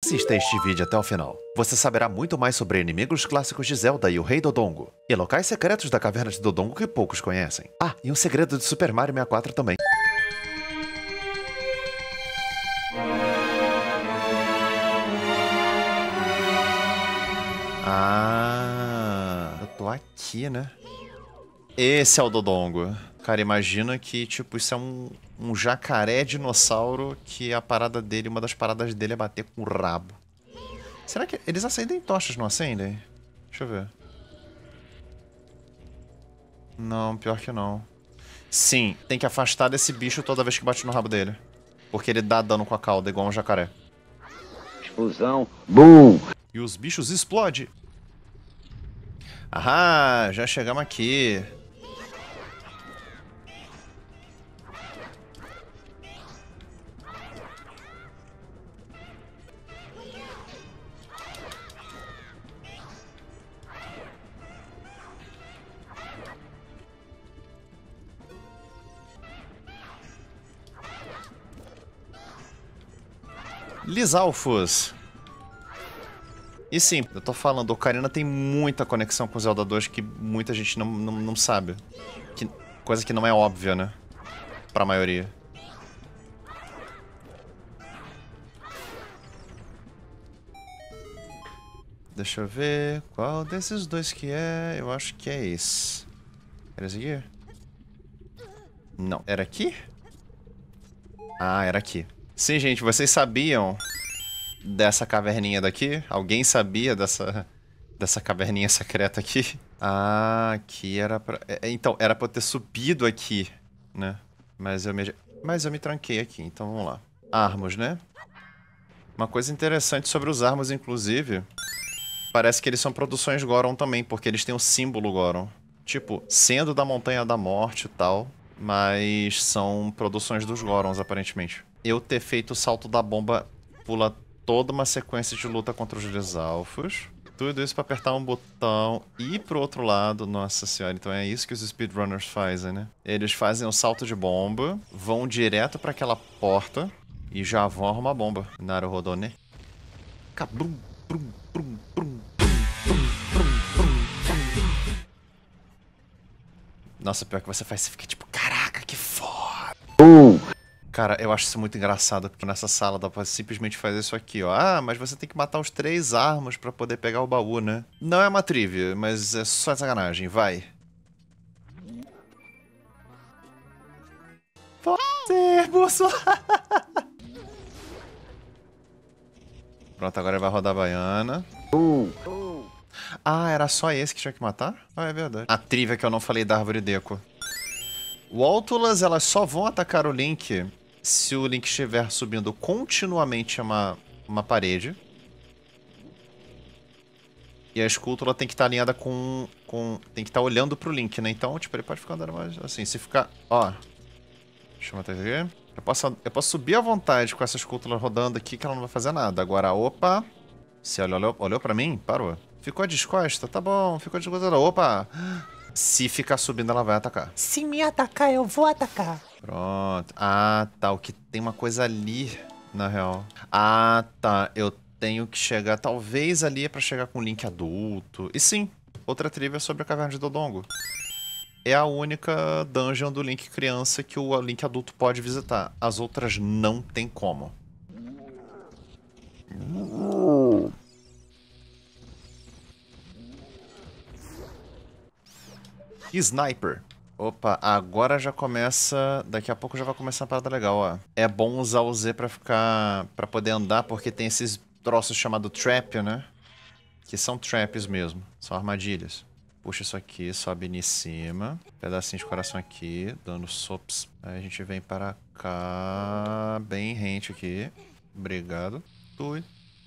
Assista este vídeo até o final. Você saberá muito mais sobre inimigos clássicos de Zelda e o Rei Dodongo, e locais secretos da Caverna de Dodongo que poucos conhecem. Ah, e um segredo de Super Mario 64 também. Ah, eu tô aqui, né? Esse é o Dodongo. Cara, imagina que, tipo, isso é um jacaré dinossauro que a parada dele, uma das paradas dele é bater com o rabo. Será que eles acendem tochas, não acendem? Deixa eu ver. Não, pior que não. Sim, tem que afastar desse bicho toda vez que bate no rabo dele. Porque ele dá dano com a cauda, igual um jacaré. Explosão. Boom! E os bichos explodem. Ahá, já chegamos aqui. Lisalfos. E sim, eu tô falando, Ocarina tem muita conexão com Zelda 2 que muita gente não sabe. Coisa que não é óbvia, né? Pra maioria. Deixa eu ver qual desses dois que é. Eu acho que é esse. Era esse aqui? Não. Era aqui? Ah, era aqui. Sim, gente, vocês sabiam dessa caverninha daqui? Alguém sabia dessa caverninha secreta aqui? Ah, aqui era pra... então, era pra eu ter subido aqui, né? Mas eu me tranquei aqui, então vamos lá. Armos, né? Uma coisa interessante sobre os armos, inclusive, parece que eles são produções Goron também, porque eles têm o símbolo Goron. Tipo, sendo da Montanha da Morte e tal, mas são produções dos Gorons, aparentemente. Eu ter feito o salto da bomba pula toda uma sequência de luta contra os Lisalfos. Tudo isso pra apertar um botão e ir pro outro lado. Nossa senhora, então é isso que os speedrunners fazem, né? Eles fazem o salto de bomba, vão direto pra aquela porta e já vão arrumar a bomba. Naruhodo, né? Cabrum, brum, brum, brum, Nossa, pior que você faz, você fica tipo, caraca, que foda. Cara, eu acho isso muito engraçado, porque nessa sala dá pra simplesmente fazer isso aqui, ó. Ah, mas você tem que matar os 3 armos pra poder pegar o baú, né? Não é uma trivia, mas é só sacanagem, vai. Pode ser, Bolsonaro. Pronto, agora ele vai rodar a baiana. Ah, era só esse que tinha que matar? Ah, é verdade. A trivia que eu não falei da árvore Deco. Waltulas, elas só vão atacar o Link se o Link estiver subindo continuamente uma parede. E a escultura tem que estar alinhada com... Tem que estar olhando pro Link, né? Então, tipo, ele pode ficar andando mais assim. Se ficar... Ó. Deixa eu matar isso aqui. Eu posso subir à vontade com essa escultura rodando aqui que ela não vai fazer nada. Agora, opa. Se olhou pra mim, parou. Ficou descosta? Tá bom. Ficou descosta. Opa. Se ficar subindo, ela vai atacar. Se me atacar, eu vou atacar. Pronto. Ah, tá. O que tem uma coisa ali, na real. Ah, tá. Eu tenho que chegar, talvez ali é pra chegar com o Link adulto. E sim, outra trivia sobre a Caverna de Dodongo. É a única dungeon do Link criança que o Link adulto pode visitar. As outras não tem como. Sniper. Opa, agora já começa... Daqui a pouco já vai começar uma parada legal, ó. É bom usar o Z pra ficar... Pra poder andar, porque tem esses troços chamados trap, né? Que são traps mesmo. São armadilhas. Puxa isso aqui, sobe em cima. Pedacinho de coração aqui, dando sops. Aí a gente vem para cá... Bem rente aqui. Obrigado. Tui.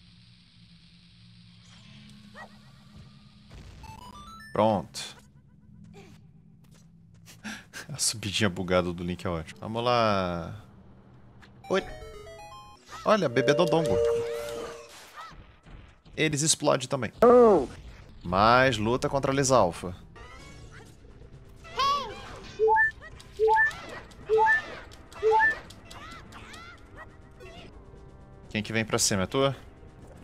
Pronto. A subidinha bugada do Link é ótimo. Vamos lá. Oi. Olha, bebê Dodongo. Eles explodem também. Mais luta contra a Lisalfa. Quem que vem pra cima? É tua?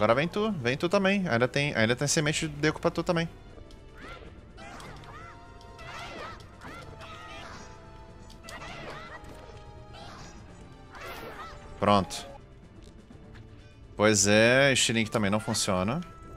Agora vem tu também. Ainda tem semente de Deku pra tu também. Pronto. Pois é, Stiling também não funciona.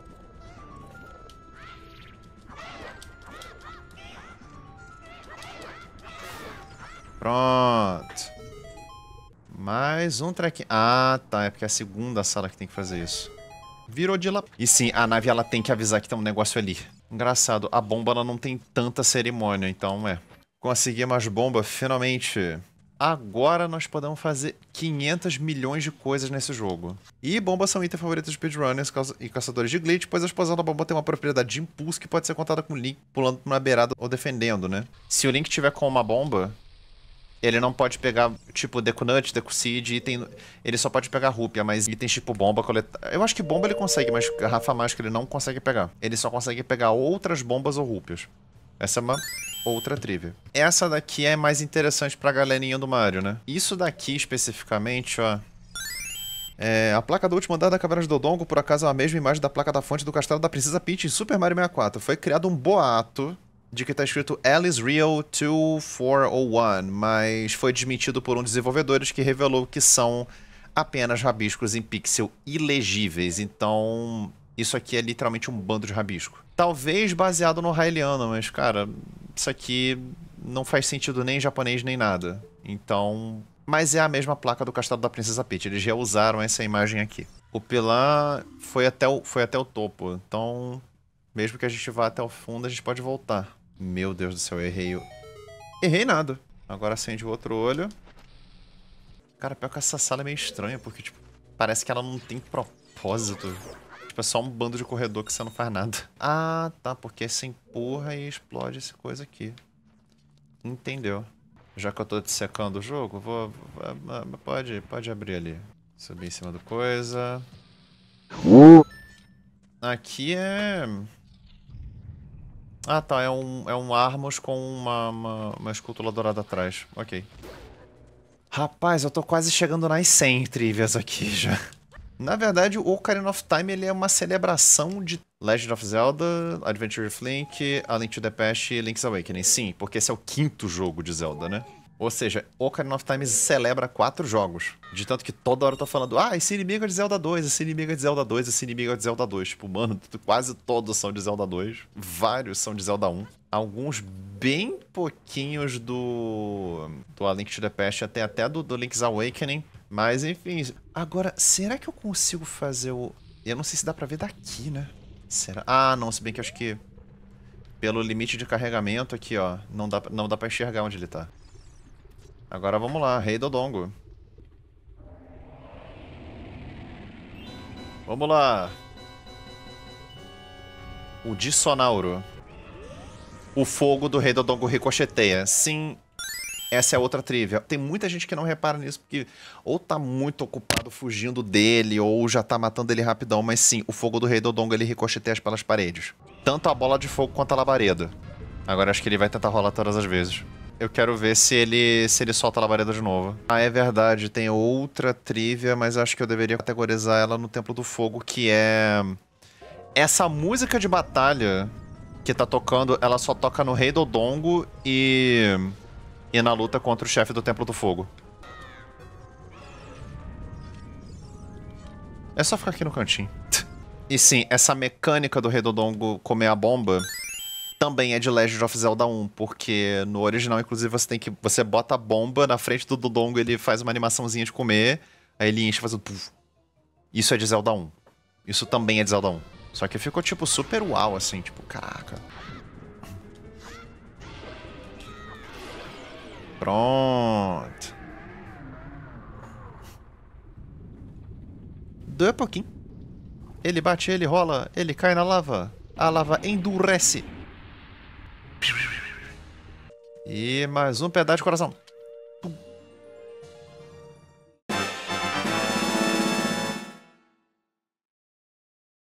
Pronto. Mais um trequinho. Ah, tá. É porque é a segunda sala que tem que fazer isso. Virou de lá. E sim, a nave ela tem que avisar que tem um negócio ali. Engraçado, a bomba ela não tem tanta cerimônia, então é. Conseguimos as bombas, finalmente. Agora nós podemos fazer 500 milhões de coisas nesse jogo. E bombas são itens favoritos de speedrunners e caçadores de glitch, pois a explosão da bomba tem uma propriedade de impulso que pode ser contada com o Link pulando na beirada ou defendendo, né? Se o Link tiver com uma bomba, ele não pode pegar, tipo, Deku Nut, Deku Seed, item... Ele só pode pegar rúpia, mas itens tipo bomba, coletar... Eu acho que bomba ele consegue, mas garrafa mágica ele não consegue pegar. Ele só consegue pegar outras bombas ou rúpias. Essa é uma outra trivia. Essa daqui é mais interessante pra galerinha do Mario, né? Isso daqui, especificamente, ó... a placa do último andar da Caverna de Dodongo, por acaso, é a mesma imagem da placa da fonte do castelo da Princesa Peach em Super Mario 64. Foi criado um boato de que tá escrito Alice Real 2401, mas foi desmentido por um dos desenvolvedores que revelou que são apenas rabiscos em pixel ilegíveis. Então, isso aqui é literalmente um bando de rabisco. Talvez baseado no Hyliano, mas, cara, isso aqui não faz sentido nem em japonês nem nada. Então... Mas é a mesma placa do castelo da Princesa Peach. Eles já usaram essa imagem aqui. O pilar foi até o topo. Então, mesmo que a gente vá até o fundo, a gente pode voltar. Meu Deus do céu, eu errei. Errei nada. Agora acende o outro olho. Cara, pior que essa sala é meio estranha, porque, tipo, parece que ela não tem propósito. Tipo, é só um bando de corredor que você não faz nada. Ah, tá, porque você empurra e explode essa coisa aqui. Entendeu. Já que eu tô dissecando o jogo, pode abrir ali. Subir em cima do coisa. Aqui é... Ah, tá. É um Armos com uma escultura dourada atrás. Ok. Rapaz, eu tô quase chegando nas 100 trivias aqui já. Na verdade, o Ocarina of Time ele é uma celebração de Legend of Zelda, Adventure of Link, A Link to the Past e Link's Awakening. Sim, porque esse é o 5º jogo de Zelda, né? Ou seja, Ocarina of Time celebra 4 jogos. De tanto que toda hora eu tô falando, ah, esse inimigo é de Zelda 2, esse inimigo é de Zelda 2, esse inimigo é de Zelda 2. Tipo, mano, quase todos são de Zelda 2. Vários são de Zelda 1. Alguns bem pouquinhos do A Link to the Past, até do Link's Awakening. Mas, enfim. Agora, será que eu consigo fazer o... Eu não sei se dá pra ver daqui, né? Será? Ah, não, se bem que eu acho que... Pelo limite de carregamento aqui, ó, não dá pra enxergar onde ele tá. Agora vamos lá, Rei Dodongo. Vamos lá. O Dissonauro. O fogo do Rei Dodongo ricocheteia. Sim, essa é outra trivia. Tem muita gente que não repara nisso, porque ou tá muito ocupado fugindo dele, ou já tá matando ele rapidão. Mas sim, o fogo do Rei Dodongo ele ricocheteia pelas paredes. Tanto a bola de fogo quanto a labareda. Agora acho que ele vai tentar rolar todas as vezes. Eu quero ver se ele solta a labareda de novo. Ah, é verdade, tem outra trivia, mas acho que eu deveria categorizar ela no Templo do Fogo, que é... Essa música de batalha que tá tocando, ela só toca no Rei Dodongo e na luta contra o chefe do Templo do Fogo. É só ficar aqui no cantinho. E sim, essa mecânica do Rei Dodongo comer a bomba... Também é de Legend of Zelda 1, porque no original, inclusive, você bota a bomba na frente do Dodongo, ele faz uma animaçãozinha de comer, aí ele enche e faz um puff. Isso é de Zelda 1. Isso também é de Zelda 1. Só que ficou, tipo, super uau, assim, tipo, caraca. Pronto. Doeu um pouquinho. Ele bate, ele rola, ele cai na lava. A lava endurece. E mais um pedaço de coração.